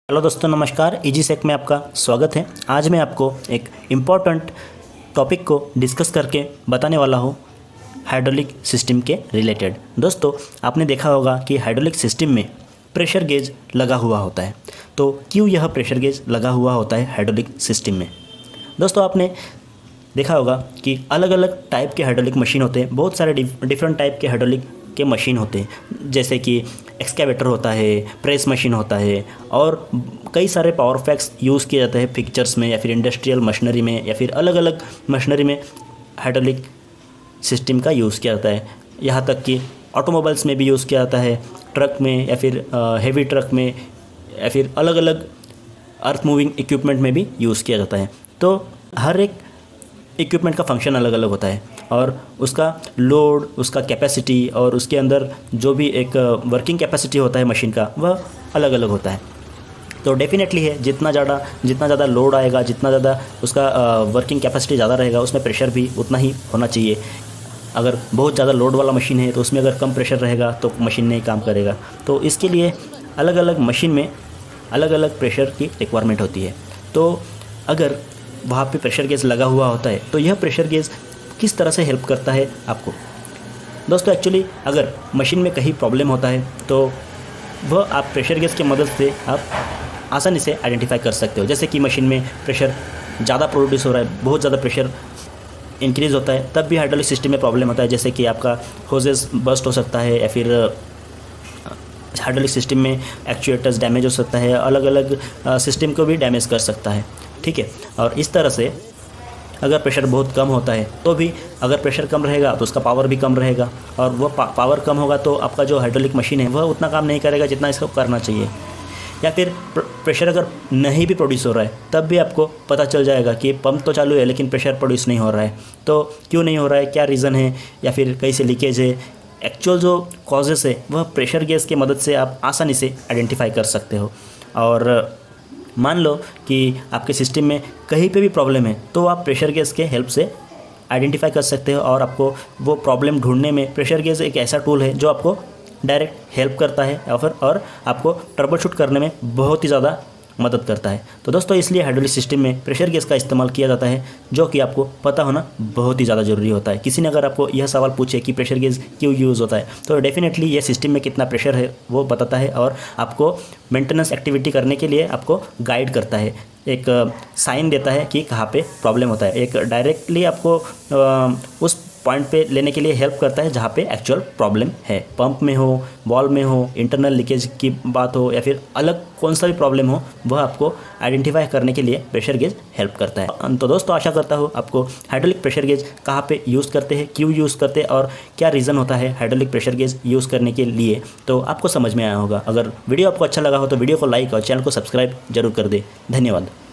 Hello दोस्तों, नमस्कार। Easy सेक में आपका स्वागत है। आज मैं आपको एक इम्पॉर्टेंट टॉपिक को डिस्कस करके बताने वाला हूँ हाइड्रोलिक सिस्टम के रिलेटेड। दोस्तों, आपने देखा होगा कि हाइड्रोलिक सिस्टम में प्रेशर गेज लगा हुआ होता है। तो क्यों यह प्रेशर गेज लगा हुआ होता है हाइड्रोलिक सिस्टम में? दोस्तों, आपने देखा होगा कि अलग अलग टाइप के हाइड्रोलिक मशीन होते हैं। बहुत सारे डिफरेंट टाइप के हाइड्रोलिक के मशीन होते हैं, जैसे कि एक्सकेवेटर होता है, प्रेस मशीन होता है, और कई सारे पावर फैक्स यूज़ किए जाते हैं पिक्चर्स में या फिर इंडस्ट्रियल मशीनरी में या फिर अलग अलग मशीनरी में हाइड्रोलिक सिस्टम का यूज़ किया जाता है। यहाँ तक कि ऑटोमोबाइल्स में भी यूज़ किया जाता है, ट्रक में या फिर हेवी ट्रक में या फिर अलग अलग अर्थ मूविंग इक्विपमेंट में भी यूज़ किया जाता है। तो हर एक इक्विपमेंट का फंक्शन अलग अलग होता है और उसका लोड, उसका कैपेसिटी और उसके अंदर जो भी एक वर्किंग कैपेसिटी होता है मशीन का, वह अलग अलग होता है। तो डेफिनेटली है, जितना ज़्यादा लोड आएगा, जितना ज़्यादा उसका वर्किंग कैपेसिटी ज़्यादा रहेगा, उसमें प्रेशर भी उतना ही होना चाहिए। अगर बहुत ज़्यादा लोड वाला मशीन है तो उसमें अगर कम प्रेशर रहेगा तो मशीन नहीं काम करेगा। तो इसके लिए अलग अलग मशीन में अलग अलग प्रेशर की रिक्वायरमेंट होती है। तो अगर वहाँ पे प्रेशर गेज लगा हुआ होता है तो यह प्रेशर गेज किस तरह से हेल्प करता है आपको? दोस्तों, एक्चुअली अगर मशीन में कहीं प्रॉब्लम होता है तो वह आप प्रेशर गेज की मदद से आप आसानी से आइडेंटिफाई कर सकते हो। जैसे कि मशीन में प्रेशर ज़्यादा प्रोड्यूस हो रहा है, बहुत ज़्यादा प्रेशर इंक्रीज़ होता है, तब भी हाइड्रोलिक सिस्टम में प्रॉब्लम होता है। जैसे कि आपका होजेस बस्ट हो सकता है या फिर हाइड्रोलिक सिस्टम में एक्चुएटर्स डैमेज हो सकता है, अलग अलग सिस्टम को भी डैमेज कर सकता है। ठीक है। और इस तरह से अगर प्रेशर बहुत कम होता है तो भी, अगर प्रेशर कम रहेगा तो उसका पावर भी कम रहेगा, और वह पावर कम होगा तो आपका जो हाइड्रोलिक मशीन है वह उतना काम नहीं करेगा जितना इसको करना चाहिए। या फिर प्रेशर अगर नहीं भी प्रोड्यूस हो रहा है तब भी आपको पता चल जाएगा कि पंप तो चालू है लेकिन प्रेशर प्रोड्यूस नहीं हो रहा है। तो क्यों नहीं हो रहा है, क्या रीज़न है, या फिर कहीं से लीकेज है? एक्चुअल जो कॉजेस है वह प्रेशर गेज की मदद से आप आसानी से आइडेंटिफाई कर सकते हो। और मान लो कि आपके सिस्टम में कहीं पे भी प्रॉब्लम है तो आप प्रेशर गेज के हेल्प से आइडेंटिफाई कर सकते हो, और आपको वो प्रॉब्लम ढूंढने में प्रेशर गेज एक ऐसा टूल है जो आपको डायरेक्ट हेल्प करता है और आपको ट्रबल शूट करने में बहुत ही ज़्यादा मदद करता है। तो दोस्तों, इसलिए हाइड्रोलिक सिस्टम में प्रेशर गेज का इस्तेमाल किया जाता है, जो कि आपको पता होना बहुत ही ज़्यादा ज़रूरी होता है। किसी ने अगर आपको यह सवाल पूछे कि प्रेशर गेज क्यों यूज़ होता है, तो डेफिनेटली ये सिस्टम में कितना प्रेशर है वो बताता है और आपको मेंटेनेंस एक्टिविटी करने के लिए आपको गाइड करता है, एक साइन देता है कि कहाँ पे प्रॉब्लम होता है, एक डायरेक्टली आपको उस पॉइंट पे लेने के लिए हेल्प करता है जहाँ पे एक्चुअल प्रॉब्लम है। पंप में हो, बॉल में हो, इंटरनल लीकेज की बात हो या फिर अलग कौन सा भी प्रॉब्लम हो, वह आपको आइडेंटिफाई करने के लिए प्रेशर गेज हेल्प करता है। तो दोस्तों, आशा करता हूँ आपको हाइड्रोलिक प्रेशर गेज कहाँ पे यूज़ करते हैं, क्यों यूज़ करते हैं और क्या रीज़न होता है हाइड्रोलिक प्रेशर गेज यूज़ करने के लिए, तो आपको समझ में आया होगा। अगर वीडियो आपको अच्छा लगा हो तो वीडियो को लाइक और चैनल को सब्सक्राइब जरूर कर दे। धन्यवाद।